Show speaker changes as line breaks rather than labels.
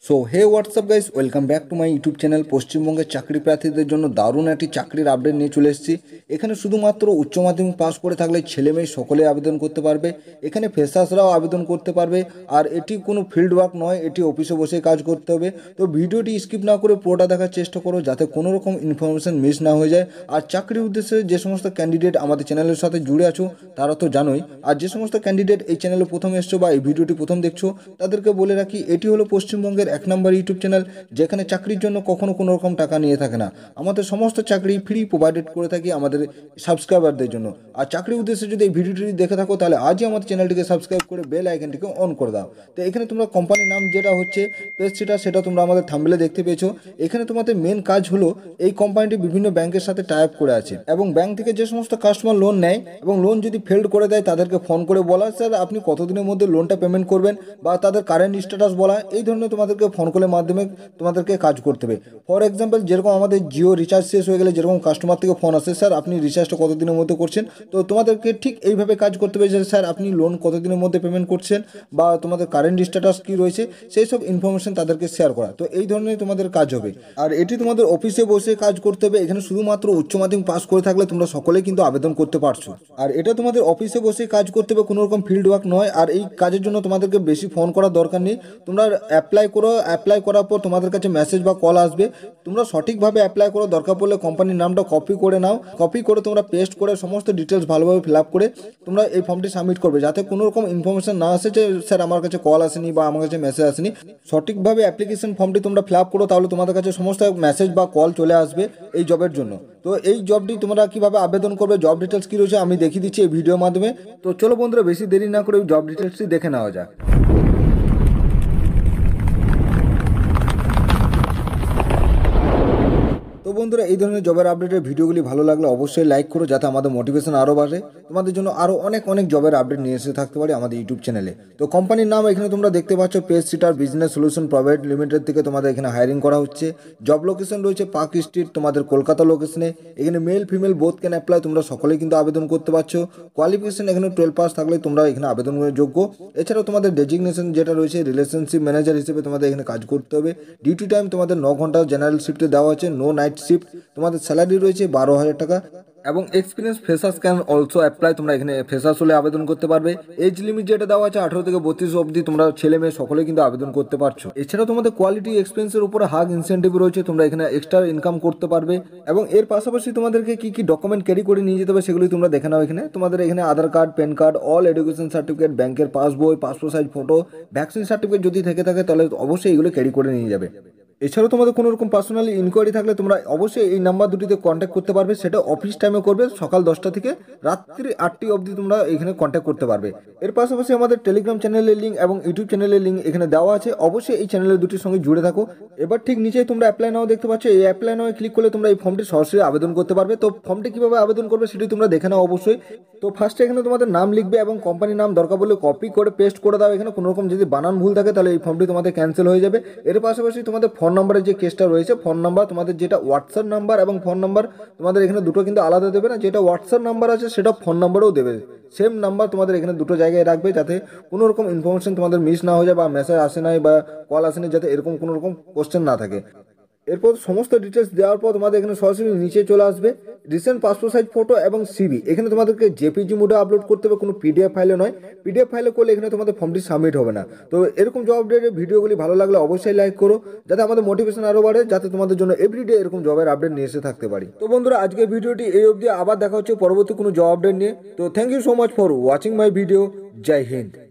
So hey what's up guys, welcome back to my YouTube channel. পশ্চিমবঙ্গের চাকরি প্রার্থীদের জন্য দারুণ একটি চাকরির আপডেট নিয়ে চলে এসেছি। এখানে শুধুমাত্র উচ্চ মাধ্যমিক পাস করে থাকলে ছেলে মেয়ে সকলে আবেদন করতে পারবে। এখানে ফ্রেশার্সরাও আবেদন করতে পারবে। আর এটি কোনো ফিল্ড ওয়ার্ক নয়, এটি অফিসে বসে কাজ করতে হবে। তো ভিডিওটি স্কিপ না করে পুরোটা দেখার চেষ্টা করো, যাতে কোনো রকম ইনফরমেশন মিস না হয়ে যায়। আর চাকরির উদ্দেশ্যে যে সমস্ত ক্যান্ডিডেট আমাদের চ্যানেলের সাথে জুড়ে আছো তারা তো জানোই। আর যে সমস্ত ক্যান্ডিডেট এই চ্যানেলে প্রথম এসছো বা এই ভিডিওটি প্রথম দেখছো, তাদেরকে বলে রাখি, এটি হলো পশ্চিমবঙ্গের 1 নম্বর ইউটিউব চ্যানেল, যেখানে চাকরির জন্য কখনো কোনো রকম টাকা নিয়ে থাকে না। আমাদের সমস্ত চাকরি ফ্রি প্রোভাইডেড করে থাকি আমাদের সাবস্ক্রাইবারদের জন্য। আর চাকরির উদ্দেশ্যে যদি এই ভিডিওটি দেখে থাকো, তাহলে আজই আমাদের চ্যানেলটিকে সাবস্ক্রাইব করে বেল আইকনটিকে অন করে দাও। তো এখানে তোমরা কোম্পানির নাম যেটা হচ্ছে পেস্ট্রিটা, সেটা তোমরা আমাদের থাম্বনেলে দেখতে পেয়েছো। এখানে তোমাদের মেন কাজ হলো, এই কোম্পানিটি বিভিন্ন ব্যাংকের সাথে টাই আপ করে আছে এবং ব্যাংক থেকে যে সমস্ত কাস্টমার লোন নেয় এবং লোন যদি ফেল্ড করে দেয়, তাদেরকে ফোন করে বলা, স্যার আপনি কতদিনের মধ্যে লোনটা পেমেন্ট করবেন, বা তাদের কারেন্ট স্ট্যাটাস বলা। এই ধরনের তোমাদেরকে ফোন কলের মাধ্যমে তোমাদেরকে কাজ করতে হবে। ফর এক্সাম্পল, যেরকম আমাদের জিও রিচার্জ শেষ হয়ে গেলে যেরকম কাস্টমার থেকে ফোন আসে, স্যার আপনি রিচার্জটা কতদিনের মধ্যে করছেন, তো তোমাদেরকে ঠিক এইভাবে কাজ করতে হবে যে স্যার আপনি লোন কতদিনের মধ্যে পেমেন্ট করছেন, বা তোমাদের কারেন্ট স্ট্যাটাস কী রয়েছে, সেই সব ইনফরমেশন তাদেরকে শেয়ার করা। তো এই ধরনের তোমাদের কাজ হবে। আর এটি তোমাদের অফিসে বসে কাজ করতে হবে। এখানে শুধুমাত্র উচ্চ মাধ্যমিক পাস করে থাকলে তোমরা সকলে কিন্তু আবেদন করতে পারছো। আর এটা তোমাদের অফিসে বসে কাজ করতে হবে, কোনো রকম ফিল্ড ওয়ার্ক নয়। আর এই কাজের জন্য তোমাদেরকে বেশি ফোন করার দরকার নেই। তোমরা অ্যাপ্লাই করো, অ্যাপ্লাই করার পর তোমাদের কাছে মেসেজ বা কল আসবে। তোমরা সঠিকভাবে অ্যাপ্লাই করো, দরকার পড়লে কোম্পানির নামটা কপি করে নাও। কপি করে তোমরা পেস্ট করে সমস্ত ডিটেলস ভালোভাবে ফিল আপ করে তোমরা এই ফর্মটি সাবমিট করবে, যাতে কোনো রকম ইনফরমেশন না আসে যে স্যার আমার কাছে কল আসেনি বা আমার কাছে মেসেজ আসেনি। সঠিকভাবে অ্যাপ্লিকেশন ফর্মটি তোমরা ফিল আপ করো, তাহলে তোমাদের কাছে সমস্ত মেসেজ বা কল চলে আসবে এই জবের জন্য। তো এই জবটি তোমরা কিভাবে আবেদন করবে, জব ডিটেলস কী রয়েছে আমি দেখিয়ে দিচ্ছি এই ভিডিওর মাধ্যমে। তো চলো বন্ধুরা, বেশি দেরি না করে জব ডিটেলসটি দেখে নেওয়া যাক। তো বন্ধুরা, এই ধরনের জবের আপডেটের ভিডিওগুলি ভালো লাগলে অবশ্যই লাইক করো, যাতে আমাদের মোটিভেশন আরও বাড়ে। তোমাদের জন্য আরও অনেক অনেক জবের আপডেট নিয়ে এসে থাকতে পারি আমাদের ইউটিউব চ্যানেলে। তো কোম্পানির নাম এখানে তোমরা দেখতে পাচ্ছ, পেস্ট্রিটার বিজনেস সলিউশন প্রাইভেট লিমিটেড থেকে তোমাদের এখানে হায়ারিং করা হচ্ছে। জব লোকেশন রয়েছে পার্ক স্ট্রিট, তোমাদের কলকাতা লোকেশনে। এখানে male female both can apply, তোমরা সকলেই কিন্তু আবেদন করতে পারছো। কোয়ালিফিকেশন এখানে 12 পাস থাকলে তোমরা এখানে আবেদনের যোগ্য। এছাড়াও তোমাদের ডেজিগনেশন যেটা রয়েছে রিলেশনশিপ ম্যানেজার হিসেবে তোমাদের এখানে কাজ করতে হবে। ডিউটি টাইম তোমাদের 9 ঘন্টা জেনারেল শিফটে দেওয়া আছে, নো নাইট শিফট। তোমাদের স্যালারি রয়েছে 12,000 টাকা। এবং experience freshers can also apply, তোমরা এখানে ফ্রেশার্স হলে আবেদন করতে পারবে। এজ লিমিট যেটা দেওয়া আছে 18 থেকে 32 অবধি, তোমরা ছেলে মেয়ে সকলে কিন্তু আবেদন করতে পারছো। এছাড়াও তোমাদের কোয়ালিটি এক্সপেন্সের উপরে হাগ ইনসেন্টিভ রয়েছে, তোমরা এখানে এক্সট্রা ইনকাম করতে পারবে। এবং এর পাশাপাশি তোমাদেরকে কি কি ডকুমেন্ট ক্যারি করে নিয়ে যেতে হবে সেগুলি তোমরা দেখে নাও। এখানে তোমাদের এখানে Aadhaar card, pan card, all education certificate, ব্যাংকের passbook, passport size photo, vaccine certificate যদি থেকে থাকে তাহলে অবশ্যই এগুলো ক্যারি করে নিয়ে যাবে। এছাড়াও তোমাদের কোনো রকম পার্সোনালি ইনকোয়ারি থাকলে তোমরা অবশ্যই এই নাম্বার দুটিতে কন্ট্যাক্ট করতে পারবে। সেটা অফিস টাইমে করবে, সকাল 10টা থেকে রাত্রি 8টি অবধি তোমরা এখানে কন্ট্যাক্ট করতে পারবে। এর পাশাপাশি আমাদের টেলিগ্রাম চ্যানেলের লিঙ্ক এবং ইউটিউব চ্যানেলের লিঙ্ক এখানে দেওয়া আছে, অবশ্যই এই চ্যানেলের দুটির সঙ্গে জুড়ে থাকো। এবার ঠিক নিচেই তোমরা অ্যাপ্লাই নাও দেখতে পাচ্ছ, এই অ্যাপ্লাই নাও ক্লিক করলে তোমরা এই ফর্মটি সরাসরি আবেদন করতে পারবে। তো ফর্মটি কীভাবে আবেদন করবে সেটি তোমরা দেখে নাও অবশ্যই। তো ফার্স্টে এখানে তোমাদের নাম লিখবে এবং কোম্পানির নাম দরকার বলে কপি করে পেস্ট করে দাও। এখানে কোনো রকম যদি বানান ভুল থাকে তাহলে এই ফর্মটি তোমাদের ক্যান্সেল হয়ে যাবে। এর পাশাপাশি তোমাদের ফোন নাম্বারের যে কেসটা রয়েছে, ফোন নাম্বার তোমাদের যেটা হোয়াটসঅ্যাপ নাম্বার এবং ফোন নাম্বার তোমাদের এখানে দুটো কিন্তু আলাদা দেবে না। যেটা হোয়াটসঅ্যাপ নাম্বার আছে সেটা ফোন নাম্বারেও দেবে, সেম নাম্বার তোমাদের এখানে দুটো জায়গায় রাখবে, যাতে কোনো রকম ইনফরমেশন তোমাদের মিস না হয়ে যায়, বা মেসেজ আসে নাই বা কল আসেনি, যাতে এরকম কোনো রকম কোশ্চেন না থাকে। এরপর সমস্ত ডিটেলস দেওয়ার পর তোমাদের এখানে সরাসরি নিচে চলে আসবে রিসেন্ট পাসপোর্ট সাইজ ফটো এবং সিভি। এখানে তোমাদেরকে জেপিজি মোডে আপলোড করতে হবে, কোনো পিডিএফ ফাইলে নয়। পিডিএফ ফাইলে করলে এখানে তোমাদের ফর্মটি সাবমিট হবে না। তো এরকম জব আপডেটের ভিডিওগুলি ভালো লাগলে অবশ্যই লাইক করো, যাতে আমাদের মোটিভেশন আরও বাড়ে, যাতে তোমাদের জন্য এভরিডে এরকম জবের আপডেট নিয়ে এসে থাকতে পারি। তো বন্ধুরা, আজকের ভিডিওটি এই অবধি, আবার দেখা হচ্ছে পরবর্তী কোনো জব আপডেট নিয়ে। তো thank you so much for watching my video. Jai Hind.